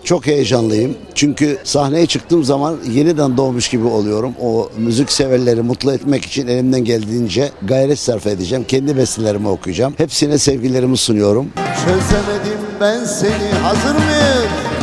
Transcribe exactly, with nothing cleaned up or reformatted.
Çok heyecanlıyım. Çünkü sahneye çıktığım zaman yeniden doğmuş gibi oluyorum. O müzik severleri mutlu etmek için elimden geldiğince gayret sarf edeceğim. Kendi bestelerimi okuyacağım. Hepsine sevgilerimi sunuyorum. Çözemedim ben seni, hazır mıyız?